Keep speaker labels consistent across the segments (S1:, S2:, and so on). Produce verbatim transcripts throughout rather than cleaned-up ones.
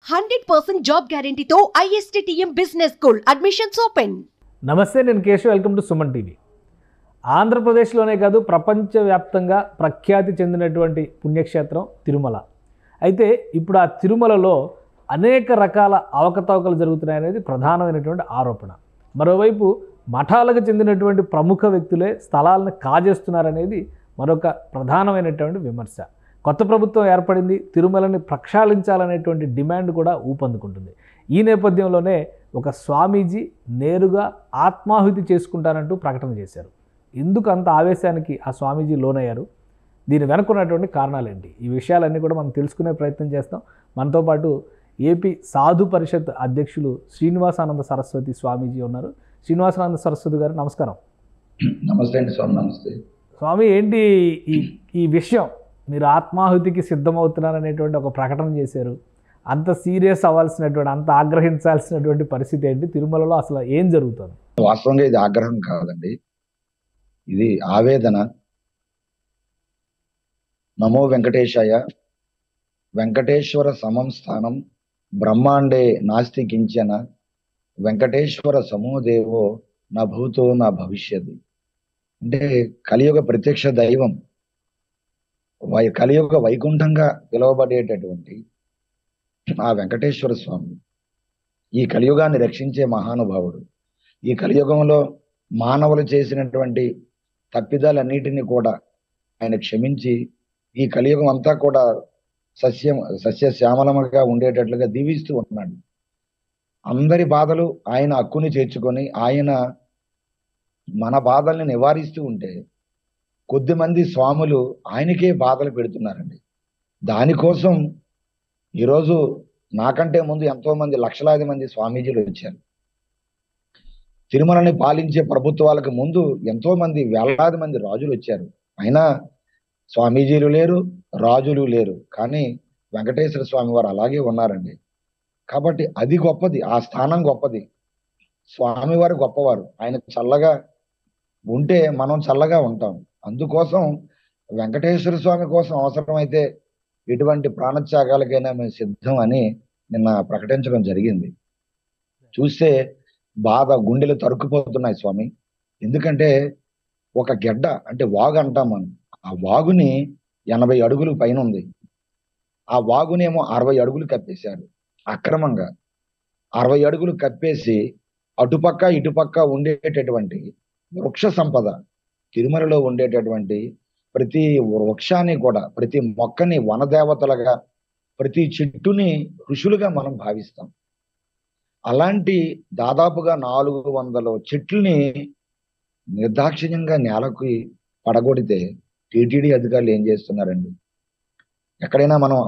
S1: Hundred percent job గ్యారంటీతో ISTTM business school admissions open.
S2: నమస్తే, నేను Keshav. Welcome to Suman TV. ఆంధ్రప్రదేశ్లోనే కాదు, ప్రపంచవ్యాప్తంగా ప్రఖ్యాతి చెందినటువంటి పుణ్యక్షేత్రం తిరుమల. అయితే ఇప్పుడు ఆ తిరుమలలో అనేక రకాల అవకతవకలు జరుగుతున్నాయనేది ప్రధానమైనటువంటి ఆరోపణ. మరోవైపు మఠాలకు చెందినటువంటి ప్రముఖ వ్యక్తులే స్థలాలను కాజేస్తున్నారనేది మరొక ప్రధానమైనటువంటి విమర్శ. కొత్త ప్రభుత్వం ఏర్పడింది, తిరుమలని ప్రక్షాళించాలనేటువంటి డిమాండ్ కూడా ఊపందుకుంటుంది. ఈ నేపథ్యంలోనే ఒక స్వామీజీ నేరుగా ఆత్మాహుతి చేసుకుంటానంటూ ప్రకటన చేశారు. ఎందుకు అంత ఆవేశానికి ఆ స్వామీజీ లోనయ్యారు? దీని వెనుకున్నటువంటి కారణాలు ఏంటి? ఈ విషయాలన్నీ కూడా మనం తెలుసుకునే ప్రయత్నం చేస్తాం. మనతో పాటు ఏపీ సాధు పరిషత్ అధ్యక్షులు శ్రీనివాసానంద సరస్వతి స్వామీజీ ఉన్నారు. శ్రీనివాసానంద సరస్వతి గారు, నమస్కారం.
S3: నమస్తే అండి స్వామి. నమస్తే
S2: స్వామి. ఏంటి ఈ ఈ విషయం? మీరు ఆత్మాహుతికి సిద్ధమవుతున్నారనేటువంటి ఒక ప్రకటన చేశారు. అంత సీరియస్ అవ్వాల్సినటువంటి, అంత ఆగ్రహించాల్సినటువంటి పరిస్థితి ఏంటి? తిరుమలలో అసలు ఏం జరుగుతుంది?
S3: వాస్తవంగా ఇది ఆగ్రహం కాదండి, ఇది ఆవేదన. నమో వెంకటేశాయ. వెంకటేశ్వర సమం స్థానం బ్రహ్మాండే నాస్తి కించన, వెంకటేశ్వర సమోదేవో నా భూతో నా భవిష్యత్. అంటే కలియుగ ప్రత్యక్ష దైవం, వై కలియుగ వైకుంఠంగా పిలువబడేటటువంటి ఆ వెంకటేశ్వర స్వామి ఈ కలియుగాన్ని రక్షించే మహానుభావుడు. ఈ కలియుగంలో మానవులు చేసినటువంటి తప్పిదాలన్నిటినీ కూడా ఆయన క్షమించి ఈ కలియుగం అంతా కూడా సస్యం సస్యశ్యామలముగా ఉండేటట్లుగా దీవిస్తూ ఉన్నాడు. అందరి బాధలు ఆయన హక్కుని చేర్చుకొని ఆయన మన బాధల్ని నివారిస్తూ ఉంటే కొద్దిమంది స్వాములు ఆయనకే బాధలు పెడుతున్నారండి. దానికోసం ఈరోజు నాకంటే ముందు ఎంతో మంది లక్షలాది మంది స్వామీజీలు వచ్చారు. తిరుమలని పాలించే ప్రభుత్వాలకు ముందు ఎంతో మంది వేలాది మంది రాజులు వచ్చారు. అయినా స్వామీజీలు లేరు, రాజులు లేరు. కానీ వెంకటేశ్వర స్వామి వారు అలాగే ఉన్నారండి. కాబట్టి అది గొప్పది, ఆ స్థానం గొప్పది. స్వామివారు గొప్పవారు. ఆయన చల్లగా ఉంటే మనం చల్లగా ఉంటాం. అందుకోసం వెంకటేశ్వర స్వామి కోసం అవసరమైతే ఎటువంటి ప్రాణత్యాగాలకైనా మేము సిద్ధం అని నిన్న ప్రకటించడం జరిగింది. చూస్తే బాధ, గుండెలు తరుక్కుపోతున్నాయి స్వామి. ఎందుకంటే ఒక గెడ్డ అంటే వాగు అంటాం మనం, ఆ వాగుని ఎనభై అడుగులు పైన ఉంది. ఆ వాగునేమో అరవై అడుగులు కప్పేశారు అక్రమంగా. అరవై అడుగులు కప్పేసి అటుపక్క ఇటుపక్క ఉండేటటువంటి వృక్ష సంపద, తిరుమలలో ఉండేటటువంటి ప్రతి వృక్షాన్ని కూడా, ప్రతి మొక్కని వనదేవతలుగా, ప్రతి చెట్టుని ఋషులుగా మనం భావిస్తాం. అలాంటి దాదాపుగా నాలుగు వందల చెట్లని నిర్దాక్షిణ్యంగా నేలకి పడగొడితే టీటీడీ అధికారులు ఏం చేస్తున్నారండి? ఎక్కడైనా మనం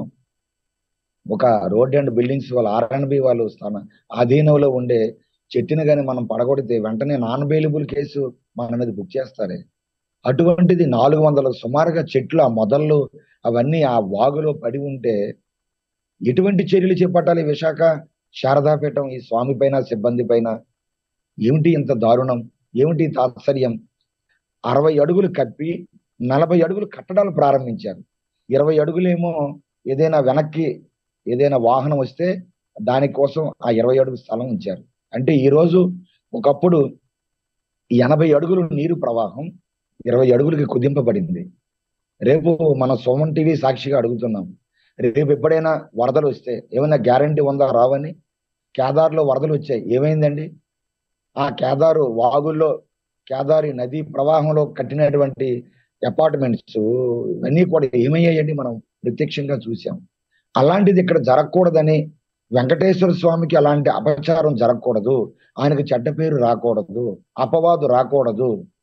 S3: ఒక రోడ్ అండ్ బిల్డింగ్స్ వాళ్ళు ఆర్ అండ్ బి వాళ్ళు స్థానం ఆధీనంలో ఉండే చెట్టుని కానీ మనం పడగొడితే వెంటనే నాన్ బెయిలబుల్ కేసు మన మీద బుక్ చేస్తారే. అటువంటిది నాలుగు వందల సుమారుగా చెట్లు, ఆ మొదళ్ళు అవన్నీ ఆ వాగులో పడి ఉంటే ఎటువంటి చర్యలు చేపట్టాలి? విశాఖ శారదాపీఠం ఈ స్వామి పైన, సిబ్బంది పైన ఏమిటి ఇంత దారుణం? ఏమిటి తాత్సర్యం? అరవై అడుగులు కప్పి నలభై అడుగులు కట్టడాలు ప్రారంభించారు. ఇరవై అడుగులేమో ఏదైనా వెనక్కి ఏదైనా వాహనం వస్తే దానికోసం ఆ ఇరవై అడుగు స్థలం ఉంచారు. అంటే ఈరోజు ఒకప్పుడు ఎనభై అడుగులు నీరు ప్రవాహం ఇరవై అడుగులకి కుదింపబడింది. రేపు మన సుమన్ టీవీ సాక్షిగా అడుగుతున్నాం, రేపు ఎప్పుడైనా వరదలు వస్తే ఏమైనా గ్యారంటీ ఉందా? రావని. కేదార్లో వరదలు వచ్చాయి, ఏమైందండి? ఆ కేదారు వాగుల్లో, కేదారి నదీ ప్రవాహంలో కట్టినటువంటి అపార్ట్మెంట్స్ ఇవన్నీ కూడా ఏమయ్యాయండి? మనం ప్రత్యక్షంగా చూసాం. అలాంటిది ఇక్కడ జరగకూడదని, వెంకటేశ్వర స్వామికి అలాంటి అపచారం జరగకూడదు, ఆయనకు చెడ్డ పేరు రాకూడదు, అపవాదు రాకూడదు.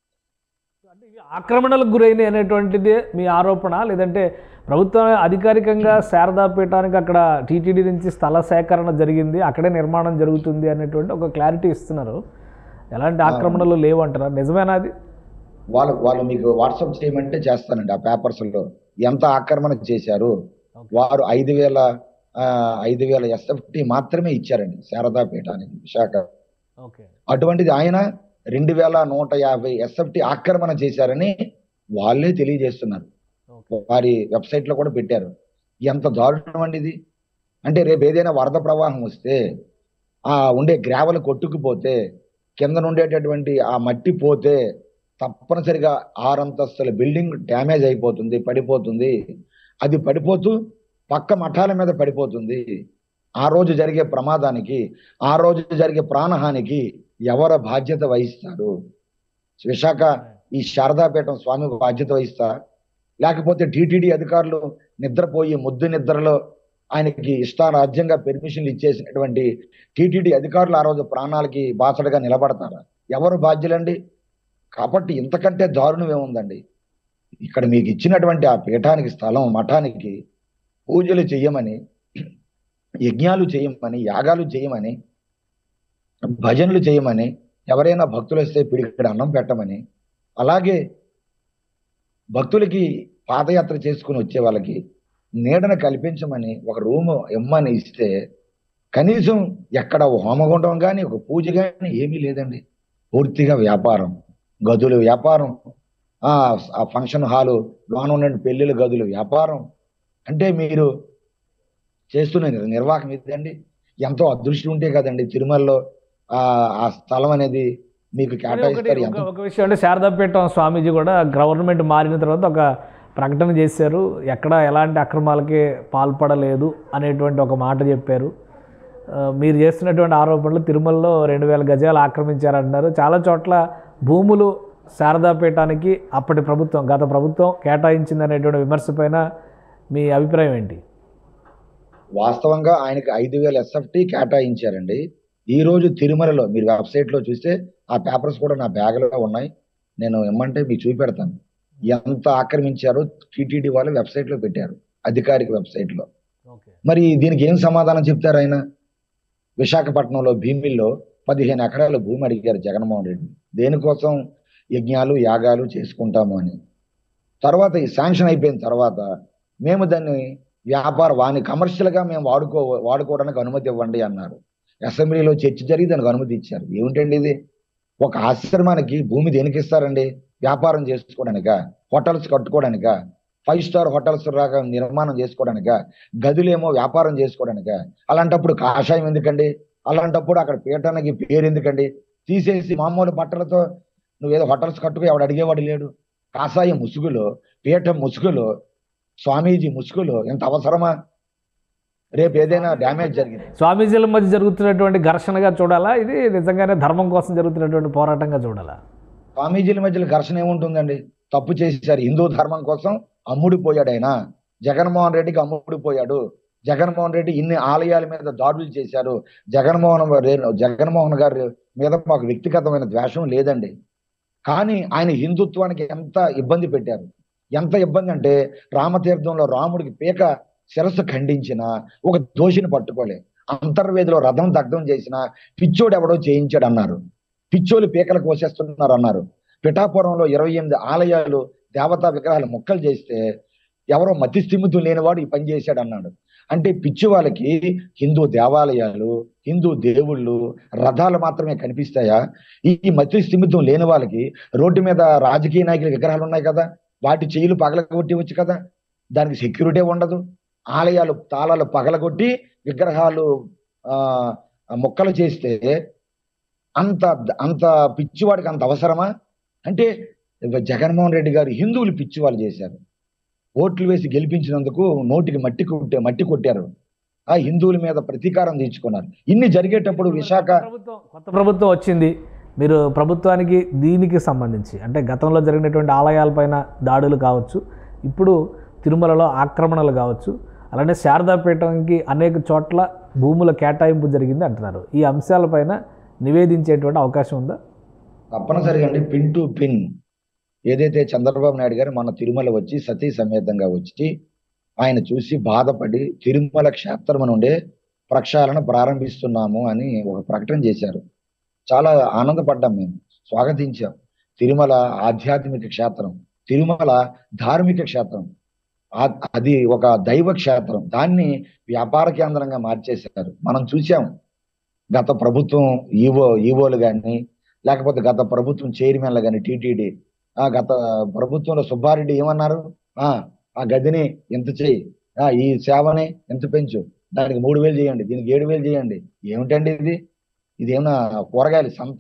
S2: ఆక్రమణలకు గురైన అనేటువంటిది మీ ఆరోపణ? లేదంటే ప్రభుత్వం అధికారికంగా శారదాపీఠానికి అక్కడ టీటీడీ నుంచి స్థల సేకరణ జరిగింది, అక్కడే నిర్మాణం జరుగుతుంది అనేటువంటి ఒక క్లారిటీ ఇస్తున్నారు. ఎలాంటి ఆక్రమణలు లేవు అంటారా? నిజమేనా అది?
S3: వాళ్ళు వాళ్ళు మీకు వాట్సాప్ చేయమంటే చేస్తానండి. ఆ పేపర్స్ లో ఎంత ఆక్రమణ చేశారు. వారు ఐదు వేల ఐదు వేల ఎస్ఎఫ్టీ మాత్రమే ఇచ్చారండి శారదాపీఠానికి, విశాఖ. అటువంటిది ఆయన రెండు వేల నూట యాభై ఎస్ఎఫ్టీ ఆక్రమణ చేశారని వాళ్ళే తెలియజేస్తున్నారు. వారి వెబ్సైట్ లో కూడా పెట్టారు. ఎంత దారుణం అండి ఇది! అంటే రేపు ఏదైనా వరద ప్రవాహం వస్తే ఆ ఉండే గ్రావెల్ కొట్టుకుపోతే కింద ఉండేటటువంటి ఆ మట్టి పోతే తప్పనిసరిగా ఆరంతస్తుల బిల్డింగ్ డ్యామేజ్ అయిపోతుంది, పడిపోతుంది. అది పడిపోతూ పక్క మఠాల మీద పడిపోతుంది. ఆ రోజు జరిగే ప్రమాదానికి, ఆ రోజు జరిగే ప్రాణహానికి ఎవరు బాధ్యత వహిస్తారు? విశాఖ ఈ శారదాపీఠం స్వామి బాధ్యత వహిస్తారా? లేకపోతే టీటీడీ అధికారులు నిద్రపోయి ముద్దు నిద్రలో ఆయనకి ఇష్టారాజ్యంగా పెర్మిషన్లు ఇచ్చేసినటువంటి టీటీడీ అధికారులు ఆ రోజు ప్రాణాలకి బాసటగా నిలబడతారా? ఎవరు బాధ్యులండి? కాబట్టి ఇంతకంటే దారుణం ఏముందండి? ఇక్కడ మీకు ఇచ్చినటువంటి ఆ పీఠానికి, స్థలం, మఠానికి పూజలు చేయమని, యజ్ఞాలు చేయమని, యాగాలు చేయమని, భజనలు చేయమని, ఎవరైనా భక్తులు వస్తే పిడికిడ అన్నం పెట్టమని, అలాగే భక్తులకి పాదయాత్ర చేసుకుని వచ్చే వాళ్ళకి నీడను కల్పించమని ఒక రూము ఇమ్మని ఇస్తే కనీసం ఎక్కడ హోమగుండం కానీ ఒక పూజ కానీ ఏమీ లేదండి. పూర్తిగా వ్యాపారం, గదులు వ్యాపారం, ఆ ఫంక్షన్ హాలు లోన ఉన్న పెళ్లిళ్ళ గదులు వ్యాపారం. అంటే మీరు చేస్తున్న నిర్వాహకం ఇదండి. ఎంతో అదృష్టం ఉంటే కదండి తిరుమలలో ఆ ఆ స్థలం అనేది మీకు కేటాయిస్తారు. ఎంత
S2: ఒక విషయం అంటే శారదాపీఠం స్వామీజీ కూడా గవర్నమెంట్ మారిన తర్వాత ఒక ప్రకటన చేశారు, ఎక్కడ ఎలాంటి అక్రమాలకి పాల్పడలేదు అనేటువంటి ఒక మాట చెప్పారు. మీరు చేస్తున్నటువంటి ఆరోపణలు తిరుమలలో రెండు వేల గజాలు ఆక్రమించారంటున్నారు. చాలా చోట్ల భూములు శారదాపీఠానికి అప్పటి ప్రభుత్వం, గత ప్రభుత్వం కేటాయించింది అనేటువంటి విమర్శ పైన మీ అభిప్రాయం ఏంటి?
S3: వాస్తవంగా ఆయనకి ఐదు వేల ఎస్ఎఫ్టీ కేటాయించారండి. ఈ రోజు తిరుమలలో మీరు వెబ్సైట్లో చూస్తే ఆ పేపర్స్ కూడా నా బ్యాగ్లో ఉన్నాయి. నేను ఏమంటే మీకు చూపెడతాను. ఎంత ఆక్రమించారో టీటీడీ వాళ్ళు వెబ్సైట్లో పెట్టారు, అధికారిక వెబ్సైట్లో. మరి దీనికి ఏం సమాధానం చెప్తారు ఆయన? విశాఖపట్నంలో భీమిల్లో పదిహేను ఎకరాల భూమి అడిగారు జగన్మోహన్ రెడ్డి. దేనికోసం? యజ్ఞాలు యాగాలు చేసుకుంటాము అని. తర్వాత ఈ శాంక్షన్ అయిపోయిన తర్వాత మేము దాన్ని వ్యాపార వాణి కమర్షియల్గా మేము వాడుకో వాడుకోవడానికి అనుమతి ఇవ్వండి అన్నారు. అసెంబ్లీలో చర్చ జరిగి దానికి అనుమతి ఇచ్చారు. ఏమిటండి ఇది? ఒక ఆశ్రమానికి భూమి దేనికి ఇస్తారండి? వ్యాపారం చేసుకోవడానిక? హోటల్స్ కట్టుకోవడానిక? ఫైవ్ స్టార్ హోటల్స్ రాగా నిర్మాణం చేసుకోవడానిక? గదులేమో వ్యాపారం చేసుకోవడానిక? అలాంటప్పుడు కాషాయం ఎందుకండి? అలాంటప్పుడు అక్కడ పీఠానికి పేరు ఎందుకండి? తీసేసి మామూలు బట్టలతో నువ్వేదో హోటల్స్ కట్టుకో ఎవడు అడిగేవాడు లేడు. కాషాయ ముసుగులో, పీఠం ముసుగులో, స్వామీజీ ముసుగులో ఎంత అవసరమా? రేపు ఏదైనా డ్యామేజ్ జరిగింది,
S2: స్వామీజీల మధ్య జరుగుతున్నటువంటి ఘర్షణగా చూడాలా? ఇది నిజంగానే ధర్మం కోసం జరుగుతున్నటువంటి పోరాటంగా చూడాలా?
S3: స్వామీజీల మధ్యలో ఘర్షణ ఏముంటుందండి? తప్పు చేసేసారు. హిందూ ధర్మం కోసం అమ్ముడిపోయాడు ఆయన. జగన్మోహన్ రెడ్డికి అమ్ముడిపోయాడు. జగన్మోహన్ రెడ్డి ఇన్ని ఆలయాల మీద దాడులు చేశారు. జగన్మోహన్ జగన్మోహన్ గారి మీద మాకు వ్యక్తిగతమైన ద్వేషం లేదండి. కానీ ఆయన హిందుత్వానికి ఎంత ఇబ్బంది పెట్టారు. ఎంత ఇబ్బంది అంటే రామతీర్థంలో రాముడికి పీక శిరస్సు ఖండించిన ఒక దోషిని పట్టుకోలే. అంతర్వేదిలో రథం దగ్ధం చేసిన పిచ్చోడు ఎవడో చేయించాడు అన్నారు. పిచ్చోలు పీకలు కోసేస్తున్నారు అన్నారు. పిఠాపురంలో ఇరవై ఎనిమిది ఆలయాలు దేవతా విగ్రహాలు ముక్కలు చేస్తే ఎవరో మతి స్థిమితం లేనివాడు ఈ పని చేశాడు అన్నాడు. అంటే పిచ్చి వాళ్ళకి హిందూ దేవాలయాలు, హిందూ దేవుళ్ళు, రథాలు మాత్రమే కనిపిస్తాయా? ఈ మతి స్థిమితం లేని వాళ్ళకి రోడ్డు మీద రాజకీయ నాయకుల విగ్రహాలు ఉన్నాయి కదా, వాటి చెయ్యిలు పగలగొట్టి వచ్చు కదా, దానికి సెక్యూరిటీ ఉండదు. ఆలయాలు తాళాలు పగలగొట్టి విగ్రహాలు ఆ ముక్కలు చేస్తే అంత అంత పిచ్చివాడికి అంత అవసరమా? అంటే జగన్మోహన్ రెడ్డి గారు హిందువులు పిచ్చివాళ్ళు చేశారు. ఓట్లు వేసి గెలిపించినందుకు నోటికి మట్టి కొట్టే మట్టి కొట్టారు. ఆ హిందువుల మీద ప్రతీకారం తీర్చుకున్నారు. ఇన్ని జరిగేటప్పుడు విశాఖ
S2: కొత్త ప్రభుత్వం వచ్చింది. మీరు ప్రభుత్వానికి దీనికి సంబంధించి అంటే గతంలో జరిగినటువంటి ఆలయాలపైన దాడులు కావచ్చు, ఇప్పుడు తిరుమలలో ఆక్రమణలు కావచ్చు, అలానే శారదాపీఠంకి అనేక చోట్ల భూముల కేటాయింపు జరిగింది అంటున్నారు. ఈ అంశాలపైన నివేదించేటువంటి అవకాశం ఉందా?
S3: తప్పనిసరిగా అండి. పిన్ టు పిన్ ఏదైతే చంద్రబాబు నాయుడు గారు మన తిరుమల వచ్చి సతీ సమేతంగా వచ్చి ఆయన చూసి బాధపడి తిరుమల క్షేత్రం నుండే ప్రక్షాళన ప్రారంభిస్తున్నాము అని ఒక ప్రకటన చేశారు. చాలా ఆనందపడ్డాం, మేము స్వాగతించాం. తిరుమల ఆధ్యాత్మిక క్షేత్రం, తిరుమల ధార్మిక క్షేత్రం, అది ఒక దైవ క్షేత్రం. దాన్ని వ్యాపార కేంద్రంగా మార్చేశారు. మనం చూసాం గత ప్రభుత్వం ఈవో ఈవోలు కానీ లేకపోతే గత ప్రభుత్వం చైర్మన్లు కానీ టీటీడీ ఆ గత ప్రభుత్వంలో సుబ్బారెడ్డి ఏమన్నారు? ఆ ఆ గదిని ఎంత చేయి, ఆ ఈ సేవని ఎంత పెంచు, దానికి మూడు వేలు చేయండి, దీనికి ఏడు వేలు చేయండి. ఏమిటండి ఇది? ఇది ఏమన్నా కూరగాయలు సంత?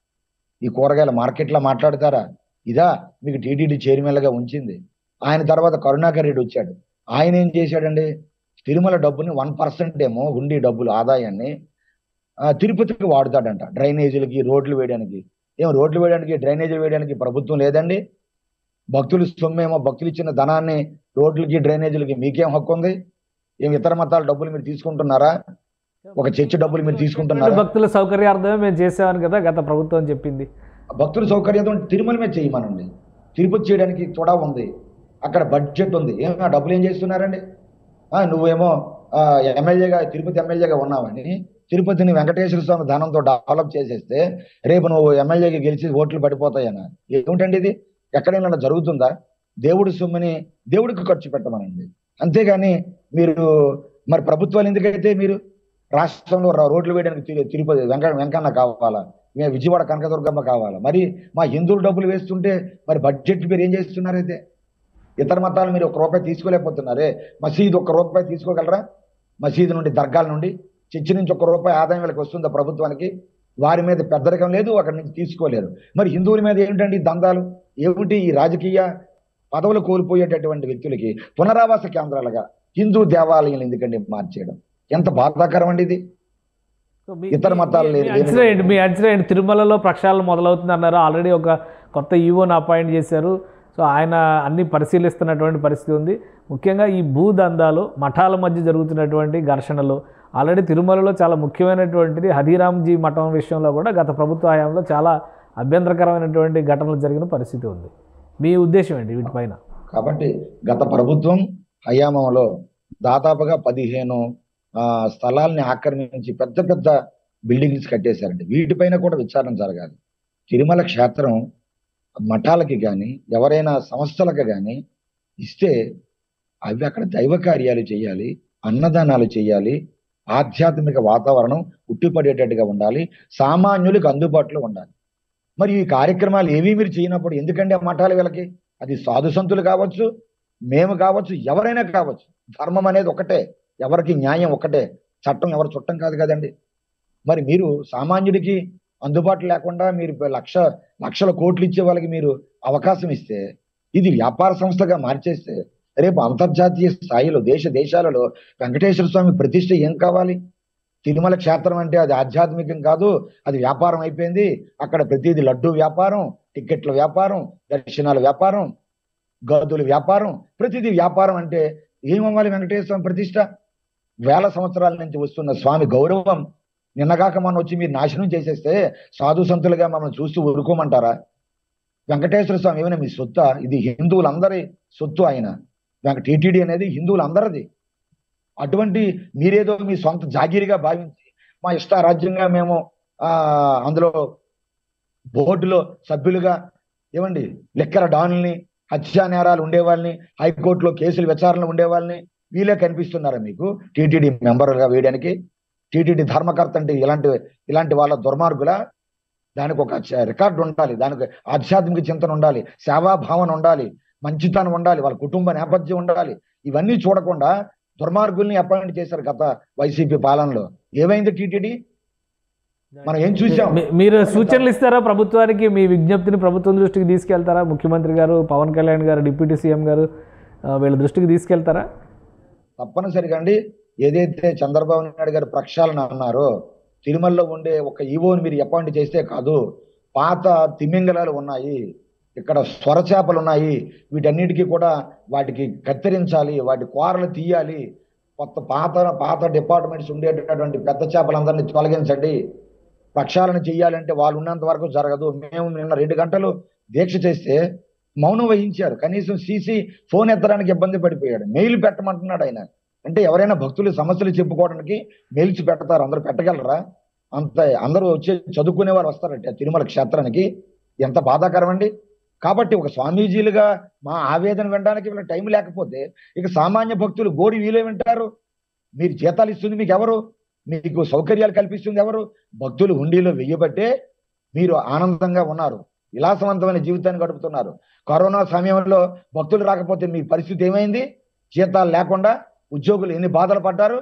S3: ఈ కూరగాయల మార్కెట్లో మాట్లాడతారా? ఇదా మీకు టీటీడీ చైర్మన్గా ఉంచింది? ఆయన తర్వాత కరుణాకర్ రెడ్డి వచ్చాడు. ఆయన ఏం చేశాడండి? తిరుమల డబ్బుని వన్ పర్సెంట్ ఏమో హుండీ డబ్బులు ఆదాయాన్ని తిరుపతికి వాడుతాడంట, డ్రైనేజీలకి, రోడ్లు వేయడానికి. ఏం రోడ్లు వేయడానికి, డ్రైనేజీలు వేయడానికి ప్రభుత్వం లేదండి? భక్తులు సొమ్మేమో, భక్తులు ఇచ్చిన ధనాన్ని రోడ్లకి, డ్రైనేజీలకి మీకేం హక్కు ఉంది? ఏం ఇతర మతాల డబ్బులు మీరు తీసుకుంటున్నారా? ఒక చర్చి డబ్బులు మీరు తీసుకుంటున్నారా?
S2: భక్తుల సౌకర్యార్థమే మేము చేసామని కదా గత ప్రభుత్వం చెప్పింది.
S3: భక్తుల సౌకర్యార్థం తిరుమల మీద చేయమనండి. తిరుపతి చేయడానికి కూడా ఉంది, అక్కడ బడ్జెట్ ఉంది. ఏం ఆ డబ్బులు ఏం చేస్తున్నారండి? నువ్వేమో ఎమ్మెల్యేగా, తిరుపతి ఎమ్మెల్యేగా ఉన్నావని తిరుపతిని వెంకటేశ్వర స్వామి ధనంతో డెవలప్ చేసేస్తే రేపు నువ్వు ఎమ్మెల్యేగా గెలిచి ఓట్లు పడిపోతాయనా? ఏమిటండి ఇది? ఎక్కడైనా జరుగుతుందా? దేవుడి సొమ్ముని దేవుడికి ఖర్చు పెట్టమనండి. అంతేగాని మీరు మరి ప్రభుత్వాలు ఎందుకైతే మీరు రాష్ట్రంలో రోడ్లు వేయడానికి తిరుపతి వెంక వెంకన్న కావాలా, విజయవాడ కనకదుర్గమ్మ కావాలా? మరి మా హిందువులు డబ్బులు వేస్తుంటే మరి బడ్జెట్ మీరు ఏం చేస్తున్నారైతే? ఇతర మతాలు మీరు ఒక రూపాయి తీసుకోలేకపోతున్నారే. మసీదు ఒక్క రూపాయి తీసుకోగలరా? మసీదు నుండి, దర్గాల నుండి, చర్చి నుంచి ఒక్క రూపాయి ఆదాయం వీళ్ళకి వస్తుందా ప్రభుత్వానికి? వారి మీద పెద్దరికం లేదు, అక్కడి నుంచి తీసుకోలేరు. మరి హిందువుల మీద ఏమిటండి దందాలు? ఏమిటి ఈ రాజకీయ పదవులు కోల్పోయేటటువంటి వ్యక్తులకి పునరావాస కేంద్రాలుగా హిందూ దేవాలయాలు ఎందుకండి మార్చేయడం? ఎంత బాధాకరం అండి ఇది. ఇతర మతాలు
S2: లేదు. మీ అంచనా తిరుమలలో ప్రక్షాళన మొదలవుతుంది అన్నారు. ఆల్రెడీ ఒక కొత్త ఈవోని అపాయింట్ చేశారు. సో ఆయన అన్ని పరిశీలిస్తున్నటువంటి పరిస్థితి ఉంది. ముఖ్యంగా ఈ భూదందాలు, మఠాల మధ్య జరుగుతున్నటువంటి ఘర్షణలు, ఆల్రెడీ తిరుమలలో చాలా ముఖ్యమైనటువంటిది హరిరామ్జీ మఠం విషయంలో కూడా గత ప్రభుత్వ హయాంలో చాలా అభ్యంతరకరమైనటువంటి ఘటనలు జరిగిన పరిస్థితి ఉంది. మీ ఉద్దేశం ఏంటి వీటిపైన?
S3: కాబట్టి గత ప్రభుత్వం హయాంలో దాదాపుగా పదిహేను స్థలాల్ని ఆక్రమించి పెద్ద పెద్ద బిల్డింగ్స్ కట్టేశారండి. వీటిపైన కూడా విచారణ జరగాలి. తిరుమల క్షేత్రం మఠాలకి కానీ ఎవరైనా సంస్థలకు కానీ ఇస్తే అవి అక్కడ దైవ కార్యాలు చేయాలి, అన్నదానాలు చేయాలి, ఆధ్యాత్మిక వాతావరణం ఉట్టిపడేటట్టుగా ఉండాలి, సామాన్యులకు అందుబాటులో ఉండాలి. మరి ఈ కార్యక్రమాలు ఏవి మీరు చేయనప్పుడు ఎందుకండి ఆ మఠాలు వీళ్ళకి? అది సాధు సంతులు కావచ్చు, మేము కావచ్చు, ఎవరైనా కావచ్చు. ధర్మం అనేది ఒకటే, ఎవరికి న్యాయం ఒకటే, చట్టం ఎవరు చుట్టం కాదు కదండి. మరి మీరు సామాన్యుడికి అందుబాటు లేకుండా మీరు లక్ష లక్షల కోట్లు ఇచ్చే వాళ్ళకి మీరు అవకాశం ఇస్తే, ఇది వ్యాపార సంస్థగా మార్చేస్తే రేపు అంతర్జాతీయ స్థాయిలో దేశ దేశాలలో వెంకటేశ్వర స్వామి ప్రతిష్ట ఏం కావాలి? తిరుమల క్షేత్రం అంటే అది ఆధ్యాత్మికం కాదు, అది వ్యాపారం అయిపోయింది. అక్కడ ప్రతిదీ లడ్డు వ్యాపారం, టికెట్ల వ్యాపారం, దర్శనాల వ్యాపారం, గదుల వ్యాపారం, ప్రతిదీ వ్యాపారం. అంటే ఏమవ్వాలి వెంకటేశ్వర స్వామి ప్రతిష్ట? వేల సంవత్సరాల నుంచి వస్తున్న స్వామి గౌరవం నిన్నగాక మనం వచ్చి మీరు నాశనం చేసేస్తే సాధు సంతులుగా మమ్మల్ని చూస్తూ ఊరుకోమంటారా? వెంకటేశ్వర స్వామి ఏమైనా మీ సొత్తా? ఇది హిందువులందరి సొత్తు. ఆయన వెంక టీటీడీ అనేది హిందువులందరిది. అటువంటి మీరేదో మీ సొంత జాగీరిగా భావించి మా ఇష్టారాజ్యంగా మేము ఆ అందులో బోర్డులో సభ్యులుగా ఏమండి లెక్కల డానుల్ని, హత్యా నేరాలు ఉండేవాళ్ళని, హైకోర్టులో కేసులు విచారణలు ఉండేవాళ్ళని వీళ్ళే కనిపిస్తున్నారా మీకు టీటీడీ మెంబర్లుగా వేయడానికి? టీటీడీ ధర్మకర్త అంటే ఇలాంటి ఇలాంటి వాళ్ళ దుర్మార్గుల? దానికి ఒక రికార్డు ఉండాలి, దానికి ఆధ్యాత్మిక చింతన ఉండాలి, సేవాభావన ఉండాలి, మంచితనం ఉండాలి, వాళ్ళ కుటుంబ నేపథ్యం ఉండాలి. ఇవన్నీ చూడకుండా దుర్మార్గుల్ని అపాయింట్ చేశారు గత వైసీపీ పాలనలో. ఏమైంది టీటీడీ? మనం ఏం చూసాం?
S2: మీరు సూచనలు ఇస్తారా ప్రభుత్వానికి? మీ విజ్ఞప్తిని ప్రభుత్వం దృష్టికి తీసుకెళ్తారా? ముఖ్యమంత్రి గారు, పవన్ కళ్యాణ్ గారు, డిప్యూటీ సీఎం గారు వీళ్ళ దృష్టికి తీసుకెళ్తారా?
S3: తప్పనిసరిగా అండి. ఏదైతే చంద్రబాబు నాయుడు గారు ప్రక్షాళన అన్నారో, తిరుమలలో ఉండే ఒక ఈవోని మీరు అపాయింట్ చేస్తే కాదు, పాత తిమింగలాలు ఉన్నాయి, ఇక్కడ స్వరచేపలు ఉన్నాయి, వీటన్నిటికీ కూడా వాటికి కత్తిరించాలి, వాటి కూరలు తీయాలి, కొత్త పాత పాత డిపార్ట్మెంట్స్ ఉండేటటువంటి పెద్ద చేపలందరినీ తొలగించండి. ప్రక్షాళన చేయాలంటే వాళ్ళు ఉన్నంత వరకు జరగదు. మేము నిన్న రెండు గంటలు దీక్ష చేస్తే మౌనం వహించారు. కనీసం సీసీ ఫోన్ ఎత్తడానికి ఇబ్బంది పడిపోయాడు. మెయిల్ పెట్టమంటున్నాడు ఆయన. అంటే ఎవరైనా భక్తులు సమస్యలు చెప్పుకోవడానికి మెయిల్స్ పెడతారు, అందరూ పెట్టగలరా? అంత అందరూ వచ్చి చదువుకునే వారు వస్తారంటే తిరుమల క్షేత్రానికి. ఎంత బాధాకరం అండి. కాబట్టి ఒక స్వామీజీలుగా మా ఆవేదన వినడానికి వీళ్ళ టైం లేకపోతే ఇక సామాన్య భక్తులు గోడి వీలే వింటారు. మీరు జీతాలు ఇస్తుంది మీకు ఎవరు? మీకు సౌకర్యాలు కల్పిస్తుంది ఎవరు? భక్తులు హుండీలో వెయ్యబట్టే మీరు ఆనందంగా ఉన్నారు, విలాసవంతమైన జీవితాన్ని గడుపుతున్నారు. కరోనా సమయంలో భక్తులు రాకపోతే మీ పరిస్థితి ఏమైంది? జీతాలు లేకుండా ఉద్యోగులు ఎన్ని బాధలు పడ్డారు?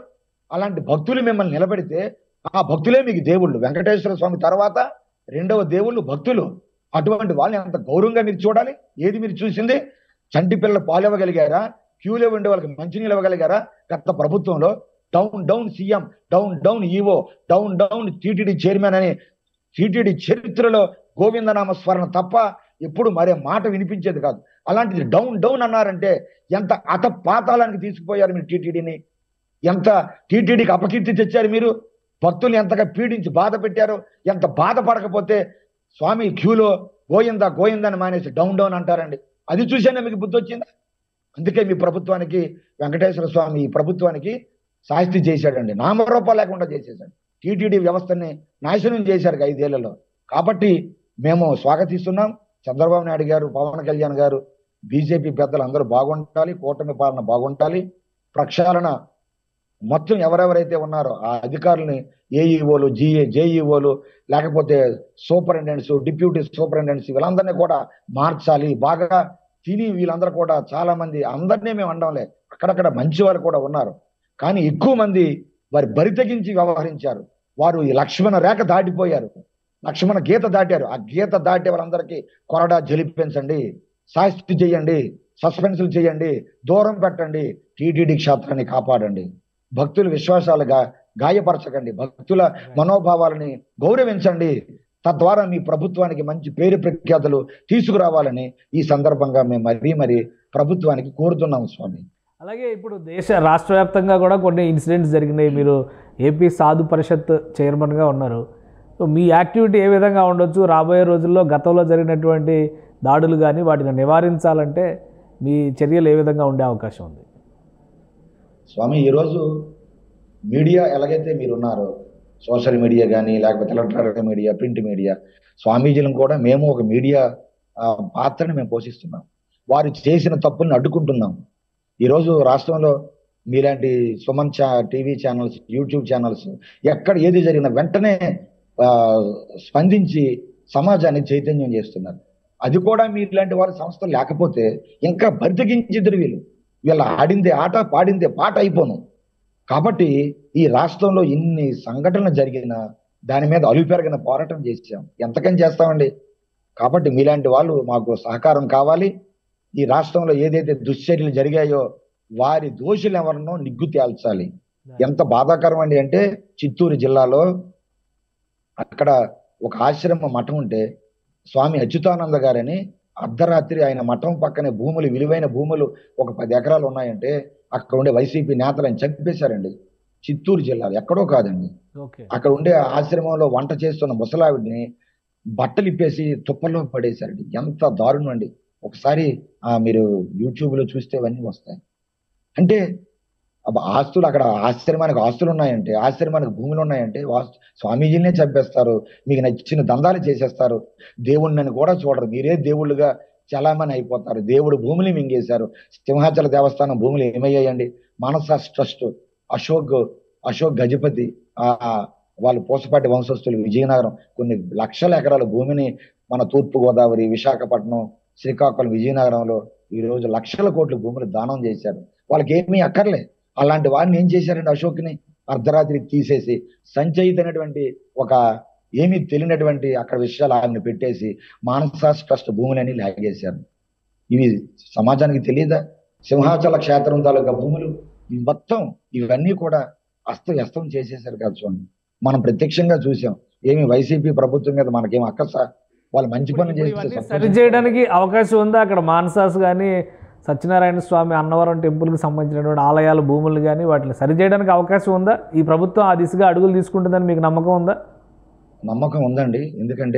S3: అలాంటి భక్తులు మిమ్మల్ని నిలబెడితే ఆ భక్తులే మీకు దేవుళ్ళు. వెంకటేశ్వర స్వామి తర్వాత రెండవ దేవుళ్ళు భక్తులు. అటువంటి వాళ్ళని అంత గౌరవంగా మీరు చూడాలి. ఏది మీరు చూసింది? చంటి పిల్లలు పాలు ఇవ్వగలిగారా? క్యూలో ఉండే వాళ్ళకి మంచినీళ్ళు ఇవ్వగలిగారా? గత ప్రభుత్వంలో down down CM, down down EO, down down TTD chairman అని టీటీడీ చరిత్రలో గోవిందనామ స్మరణ తప్ప ఎప్పుడు మరే మాట వినిపించేది కాదు. అలాంటిది డౌన్ డౌన్ అన్నారంటే ఎంత అత పాతాళానికి తీసుకుపోయారు మీరు టీటీడీని. ఎంత టీటీడీకి అపకీర్తి తెచ్చారు మీరు. భక్తులు ఎంతగా పీడించి బాధ పెట్టారో. ఎంత బాధపడకపోతే స్వామి క్యూలో గోయిందా గోయిందని మానేసి డౌన్ డౌన్ అంటారండి. అది చూసేనా మీకు బుద్ధి వచ్చిందా? అందుకే మీ ప్రభుత్వానికి వెంకటేశ్వర స్వామి ఈ ప్రభుత్వానికి శాస్తి చేశాడండి. నామరూపాలు లేకుండా చేసేసాడు. టీటీడీ వ్యవస్థని నాశనం చేశారు ఐదేళ్లలో. కాబట్టి మేము స్వాగతిస్తున్నాం. చంద్రబాబు నాయుడు గారు, పవన్ కళ్యాణ్ గారు, బీజేపీ పెద్దలు అందరూ బాగుండాలి. కూటమి పాలన బాగుండాలి. ప్రక్షాళన మొత్తం ఎవరెవరైతే ఉన్నారో ఆ అధికారులని, ఏఈఓలు, జిఏ జేఈఓలు, లేకపోతే సూపరింటెండెంట్స్, డిప్యూటీ సూపరింటెండెంట్స్ వీళ్ళందరినీ కూడా మార్చాలి. బాగా తిని వీళ్ళందరూ కూడా చాలా మంది, అందరినీ మేము అనడంలే, అక్కడక్కడ మంచి వారు కూడా ఉన్నారు. కానీ ఎక్కువ మంది వారి బరి తెగించి వ్యవహరించారు. వారు ఈ లక్ష్మణ రేఖ దాటిపోయారు. లక్ష్మణ గీత దాటారు. ఆ గీత దాటే వాళ్ళందరికీ కొరడా జలిపించండి, శాస్తి చేయండి, సస్పెన్సులు చేయండి, దూరం పెట్టండి, టీటీడీ క్షేత్రాన్ని కాపాడండి. భక్తుల విశ్వాసాలుగా గాయపరచకండి. భక్తుల మనోభావాలని గౌరవించండి. తద్వారా మీ ప్రభుత్వానికి మంచి పేరు ప్రఖ్యాతులు తీసుకురావాలని ఈ సందర్భంగా మేము మరీ మరి ప్రభుత్వానికి కోరుతున్నాము స్వామి.
S2: అలాగే ఇప్పుడు దేశ రాష్ట్ర వ్యాప్తంగా కూడా కొన్ని ఇన్సిడెంట్స్ జరిగినాయి. మీరు ఏపీ సాధు పరిషత్ చైర్మన్గా ఉన్నారు. సో మీ యాక్టివిటీ ఏ విధంగా ఉండొచ్చు? రాబోయే రోజుల్లో గతంలో జరిగినటువంటి దాడులు కానీ వాటిని నివారించాలంటే మీ చర్యలు ఏ విధంగా ఉండే అవకాశం ఉంది?
S3: స్వామి, ఈరోజు మీడియా ఎలాగైతే మీరున్నారో, సోషల్ మీడియా కానీ లేకపోతే ఎలక్ట్రానిక్ మీడియా, ప్రింట్ మీడియా, స్వామీజీలను కూడా మేము ఒక మీడియా పాత్రని మేము పోషిస్తున్నాం. వారు చేసిన తప్పుల్ని అడ్డుకుంటున్నాం. ఈరోజు రాష్ట్రంలో మీలాంటి సుమన్ చా టీవీ ఛానల్స్, యూట్యూబ్ ఛానల్స్ ఎక్కడ ఏది జరిగిన వెంటనే స్పందించి సమాజాన్ని చైతన్యం చేస్తున్నారు. అది కూడా మీలాంటి వారి సంస్థలు లేకపోతే ఇంకా బరితెగించిద్దరు వీళ్ళు. వీళ్ళ ఆడిందే ఆట, పాడిందే పాట అయిపోను. కాబట్టి ఈ రాష్ట్రంలో ఇన్ని సంఘటనలు జరిగినా దాని మీద అలుపెరగిన పోరాటం చేసాం. ఎంతకని చేస్తామండి. కాబట్టి మీలాంటి వాళ్ళు మాకు సహకారం కావాలి. ఈ రాష్ట్రంలో ఏదైతే దుశ్చర్యలు జరిగాయో వారి దోషులు ఎవరినో నిగ్గు తేల్చాలి. ఎంత బాధాకరం అండి అంటే, చిత్తూరు జిల్లాలో అక్కడ ఒక ఆశ్రమ మఠం ఉంటే స్వామి అచ్యుతానంద గారని అర్ధరాత్రి ఆయన మఠం పక్కనే భూములు, విలువైన భూములు ఒక పది ఎకరాలు ఉన్నాయంటే అక్కడ ఉండే వైసీపీ నేతలను చంపేశారండి. చిత్తూరు జిల్లాలో, ఎక్కడో కాదండి. అక్కడ ఉండే ఆశ్రమంలో వంట చేస్తున్న ముసలావిడిని బట్టలు ఇప్పేసి తుప్పల్లో పడేశారండి. ఎంత దారుణం అండి. ఒకసారి ఆ మీరు యూట్యూబ్ లో చూస్తే అవన్నీ వస్తాయి. అంటే ఆస్తులు, అక్కడ ఆశ్రమానికి ఆస్తులు ఉన్నాయంటే, ఆశ్రమానికి భూములు ఉన్నాయంటే స్వామీజీలనే చంపేస్తారు. మీకు నచ్చిన దందాలు చేసేస్తారు. దేవుళ్ళని కూడా చూడరు. మీరే దేవుళ్ళుగా చలామణి అయిపోతారు. దేవుడు భూములు మింగేశారు. సింహాచల దేవస్థానం భూములు ఏమయ్యాయండి? మానస ట్రస్ట్, అశోక్ అశోక్ గజపతి, ఆ వాళ్ళు పూసపాటి వంశస్థులు, విజయనగరం కొన్ని లక్షల ఎకరాల భూమిని మన తూర్పు గోదావరి, విశాఖపట్నం, శ్రీకాకుళం, విజయనగరంలో ఈ రోజు లక్షల కోట్ల భూములు దానం చేశారు. వాళ్ళకి ఏమీ అక్కర్లే. అలాంటి వారిని ఏం చేశారండి? అశోక్ని అర్ధరాత్రి తీసేసి సంచయితైనటువంటి ఒక ఏమీ తెలియనటువంటి అక్కడ విషయాలు ఆయన్ని పెట్టేసి మానస ట్రస్ట్ భూములని లాగేశారు. ఇవి సమాజానికి తెలియదా? సింహాచల క్షేత్రం తాలూకా భూములు మొత్తం ఇవన్నీ కూడా అస్తవ్యస్తం చేసేశారు కదా స్వామి. మనం ప్రత్యక్షంగా చూసాం. ఏమి వైసీపీ ప్రభుత్వం మీద మనకేం అక్కస, వాళ్ళు మంచి పనులు చేస్తే
S2: సరి చేయడానికి అవకాశం ఉందా? అక్కడ మానసాస్ కానీ, సత్యనారాయణ స్వామి అన్నవరం టెంపుల్కి సంబంధించినటువంటి ఆలయాలు, భూములు కానీ వాటిని సరి చేయడానికి అవకాశం ఉందా? ఈ ప్రభుత్వం ఆ దిశగా అడుగులు తీసుకుంటుందని మీకు నమ్మకం ఉందా?
S3: నమ్మకం ఉందండి. ఎందుకంటే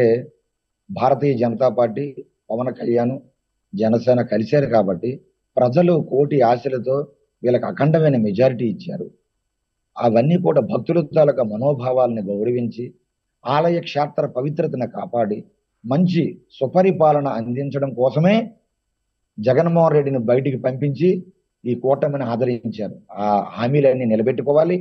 S3: భారతీయ జనతా పార్టీ, పవన్ కళ్యాణ్, జనసేన కలిశారు కాబట్టి ప్రజలు కోటి ఆశలతో వీళ్ళకి అఖండమైన మెజారిటీ ఇచ్చారు. అవన్నీ కూడా భక్తుల తాలూకా మనోభావాలను గౌరవించి ఆలయ క్షేత్ర పవిత్రతను కాపాడి మంచి సుపరిపాలన అందించడం కోసమే జగన్మోహన్ రెడ్డిని బయటికి పంపించి ఈ కూటమిని ఆదరించారు. ఆ హామీలన్నీ నిలబెట్టుకోవాలి.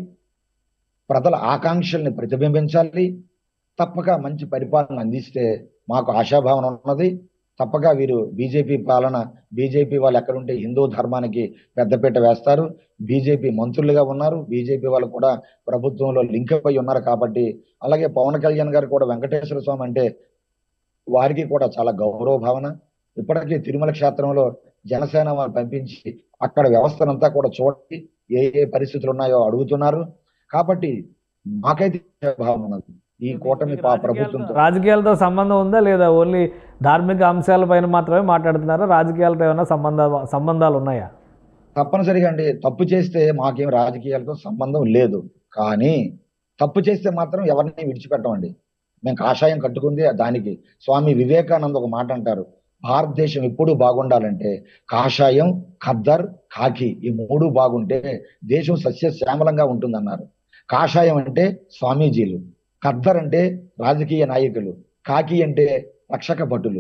S3: ప్రజల ఆకాంక్షల్ని ప్రతిబింబించాలి. తప్పక మంచి పరిపాలన అందిస్తే మాకు ఆశాభావన ఉన్నది. తప్పగా వీరు బీజేపీ పాలన, బీజేపీ వాళ్ళు ఎక్కడుంటే హిందూ ధర్మానికి పెద్దపీట వేస్తారు. బీజేపీ మంత్రులుగా ఉన్నారు, బీజేపీ వాళ్ళు కూడా ప్రభుత్వంలో లింక్ అయి ఉన్నారు. కాబట్టి అలాగే పవన్ కళ్యాణ్ గారు కూడా వెంకటేశ్వర స్వామి అంటే వారికి కూడా చాలా గౌరవ భావన. ఇప్పటికీ తిరుమల క్షేత్రంలో జనసేన వాళ్ళు పంపించి అక్కడ వ్యవస్థనంతా కూడా చూడండి, ఏ ఏ పరిస్థితులు ఉన్నాయో అడుగుతున్నారు. కాబట్టి మాకైతే భావన ఉన్నది ఈ కూటమి ప్రభుత్వంతో.
S2: రాజకీయాలతో సంబంధం ఉందా లేదా? ఓన్లీ ధార్మిక అంశాలపైన మాత్రమే మాట్లాడుతున్నారా? రాజకీయాలతో ఏమైనా సంబంధ సంబంధాలు ఉన్నాయా?
S3: తప్పనిసరిగా అండి, తప్పు చేస్తే మాకేం రాజకీయాలతో సంబంధం లేదు. కానీ తప్పు చేస్తే మాత్రం ఎవరిని విడిచిపెట్టమండి. మేము కాషాయం కట్టుకుంది దానికి. స్వామి వివేకానంద ఒక మాట అంటారు, భారతదేశం ఎప్పుడు బాగుండాలంటే కాషాయం, ఖద్దర్, కాకి ఈ మూడు బాగుంటే దేశం సస్యశ్యామలంగా ఉంటుందన్నారు. కాషాయం అంటే స్వామీజీలు, ఖద్దర్ అంటే రాజకీయ నాయకులు, కాకి అంటే రక్షక భటులు.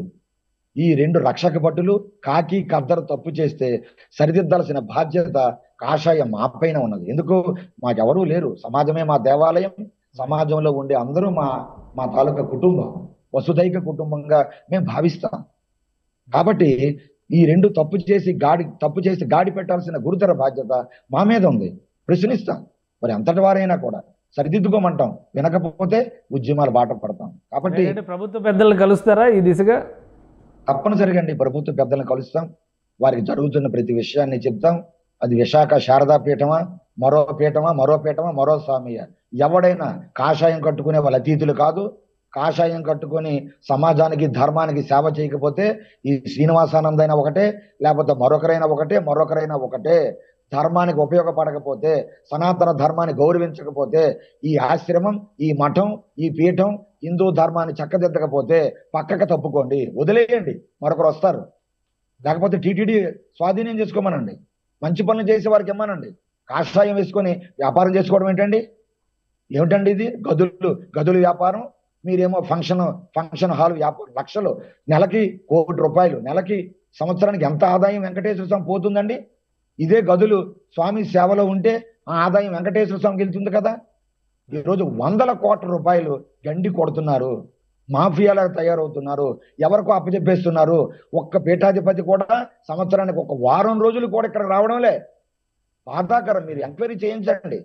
S3: ఈ రెండు రక్షక భటులు కాకి ఖద్దరు తప్పు చేస్తే సరిదిద్దాల్సిన బాధ్యత కాషాయం మా పైన ఉన్నది. ఎందుకు? మాకెవరూ లేరు, సమాజమే మా దేవాలయం, సమాజంలో ఉండే అందరూ మా మా తాలూకా కుటుంబం, వసుదైక కుటుంబంగా మేము భావిస్తాం. కాబట్టి ఈ రెండు తప్పు చేసి గాడి తప్పు చేసి గాడి పెట్టాల్సిన గురుతర బాధ్యత మా మీద ఉంది. ప్రశ్నిస్తాం, మరి అంతటి వారైనా కూడా సరిదిద్దుకోమంటాం, వినకపోతే ఉద్యమాలు బాట పడతాం. కాబట్టి
S2: ప్రభుత్వ పెద్దలు కలుస్తారా ఈ దిశగా?
S3: తప్పనిసరిగా అండి, ప్రభుత్వ పెద్దలను కలుస్తాం, వారికి జరుగుతున్న ప్రతి విషయాన్ని చెప్తాం. అది విశాఖ శారదా పీఠమా, మరో పీఠమా, మరో పీఠమా, మరో స్వామియా, ఎవడైనా కాషాయం కట్టుకునే వాళ్ళ అతీతులు కాదు. కాషాయం కట్టుకొని సమాజానికి ధర్మానికి సేవ చేయకపోతే ఈ శ్రీనివాసానంద అయినా ఒకటే, లేకపోతే మరొకరైనా ఒకటే, మరొకరైనా ఒకటే. ధర్మానికి ఉపయోగపడకపోతే, సనాతన ధర్మాన్ని గౌరవించకపోతే, ఈ ఆశ్రమం, ఈ మఠం, ఈ పీఠం హిందూ ధర్మాన్ని చక్కదిద్దకపోతే పక్కకు తప్పుకోండి, వదిలేయండి, మరొకరు వస్తారు. లేకపోతే టీటీడీ స్వాధీనం చేసుకోమనండి, మంచి పనులు చేసే వారికి ఇమ్మనండి. కాషాయం వేసుకొని వ్యాపారం చేసుకోవడం ఏంటండి? ఏమిటండి ఇది? గదులు గదులు వ్యాపారం, మీరేమో ఫంక్షన్ ఫంక్షన్ హాల్ వ్యాపారం, లక్షలు నెలకి, కోటి రూపాయలు నెలకి, సంవత్సరానికి ఎంత ఆదాయం వెంకటేశ్వర స్వామి పోతుందండి? ఇదే గదులు స్వామి సేవలో ఉంటే ఆ ఆదాయం వెంకటేశ్వర స్వామికి వెళ్తుంది కదా. ఈరోజు వందల కోట్ల రూపాయలు గండి కొడుతున్నారు, మాఫియాలకు తయారవుతున్నారు, ఎవరికో అప్పచెప్పేస్తున్నారు. ఒక్క పీఠాధిపతి కూడా సంవత్సరానికి ఒక వారం రోజులు కూడా ఇక్కడ రావడంలే, బాధాకరం. మీరు ఎంక్వైరీ చేయించండి,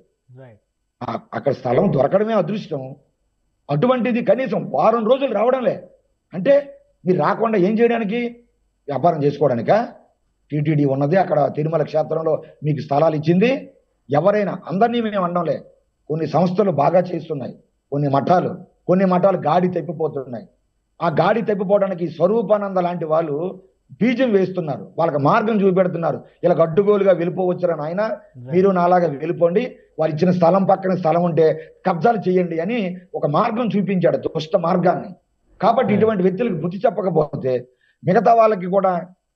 S3: అక్కడ స్థలం దొరకడమే అదృష్టం. అటువంటిది కనీసం వారం రోజులు రావడంలే అంటే మీరు రాకుండా ఏం చేయడానికి? వ్యాపారం చేసుకోవడానికా? టీటీడీ ఉన్నది అక్కడ తిరుమల క్షేత్రంలో, మీకు స్థలాలు ఇచ్చింది. ఎవరైనా, అందరినీ మేము అనడంలే, కొన్ని సంస్థలు బాగా చేస్తున్నాయి, కొన్ని మఠాలు కొన్ని మఠాలు గాడి తప్పిపోతున్నాయి. ఆ గాడి తప్పిపోవడానికి స్వరూపానంద లాంటి వాళ్ళు బీజం వేస్తున్నారు, వాళ్ళకి మార్గం చూపెడుతున్నారు. ఇలా గడ్డుగోలుగా వెళ్ళిపోవచ్చురని ఆయన, మీరు నాలాగా వెళ్ళిపోండి, వారు ఇచ్చిన స్థలం పక్కన స్థలం ఉంటే కబ్జాలు చేయండి అని ఒక మార్గం చూపించాడు, దుష్ట మార్గాన్ని. కాబట్టి ఇటువంటి వ్యక్తులకు బుద్ధి చెప్పకపోతే మిగతా వాళ్ళకి కూడా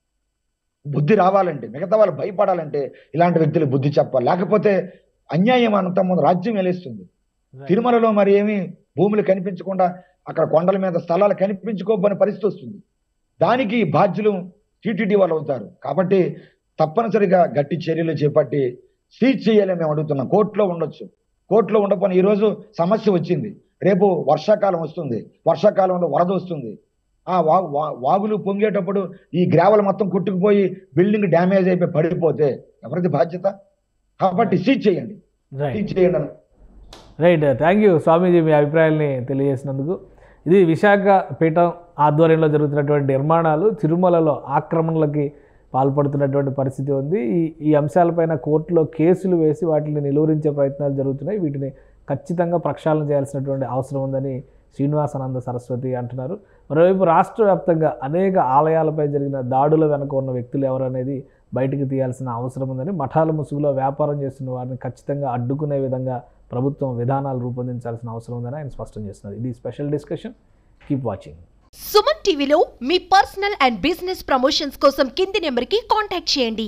S3: బుద్ధి రావాలంటే, మిగతా వాళ్ళు భయపడాలంటే ఇలాంటి వ్యక్తులకు బుద్ధి చెప్పాలి. లేకపోతే అన్యాయం అంత ముందు రాజ్యం వెలేస్తుంది. తిరుమలలో మరి ఏమి భూములు కనిపించకుండా అక్కడ కొండల మీద స్థలాలు కనిపించుకోబోని పరిస్థితి వస్తుంది. దానికి బాధ్యులు టీటీడీ వాళ్ళు అవుతారు. కాబట్టి తప్పనిసరిగా గట్టి చర్యలు చేపట్టి సీజ్ చేయాలని మేము అడుగుతున్నాం. కోర్టులో ఉండొచ్చు, కోర్టులో ఉండకపోయినా ఈరోజు సమస్య వచ్చింది, రేపు వర్షాకాలం వస్తుంది, వర్షాకాలంలో వరద వస్తుంది, ఆ వాగు వాగులు పొంగేటప్పుడు ఈ గ్రావెల్ మొత్తం కొట్టుకుపోయి బిల్డింగ్ డ్యామేజ్ అయిపోయి పడిపోతే ఎవరిది బాధ్యత? కాబట్టి సీజ్ చేయండి, సీజ్ చేయండి అని.
S2: రైట్, థ్యాంక్ యూ స్వామీజీ, మీ అభిప్రాయాల్ని తెలియజేసినందుకు. ఇది విశాఖ పీఠం ఆధ్వర్యంలో జరుగుతున్నటువంటి నిర్మాణాలు తిరుమలలో ఆక్రమణలకి పాల్పడుతున్నటువంటి పరిస్థితి ఉంది. ఈ ఈ అంశాలపైన కోర్టులో కేసులు వేసి వాటిని నిలువరించే ప్రయత్నాలు జరుగుతున్నాయి. వీటిని ఖచ్చితంగా ప్రక్షాళన చేయాల్సినటువంటి అవసరం ఉందని శ్రీనివాసానంద సరస్వతి అంటున్నారు. మరోవైపు రాష్ట్ర వ్యాప్తంగా అనేక ఆలయాలపై జరిగిన దాడుల వెనుక ఉన్న వ్యక్తులు ఎవరనేది బయటికి తీయాల్సిన అవసరం ఉందని, మఠాల ముసుగులో వ్యాపారం చేస్తున్న వారిని ఖచ్చితంగా అడ్డుకునే విధంగా ప్రభుత్వం విధానాలు రూపొందించాల్సిన అవసరం ఉందని ఆయన స్పష్టం చేస్తున్నారు. ఇది special discussion. Keep watching.
S1: Suman టీవీలో మీ పర్సనల్ అండ్ బిజినెస్ ప్రమోషన్స్ కోసం కింది నెంబర్కి కాంటాక్ట్ చేయండి.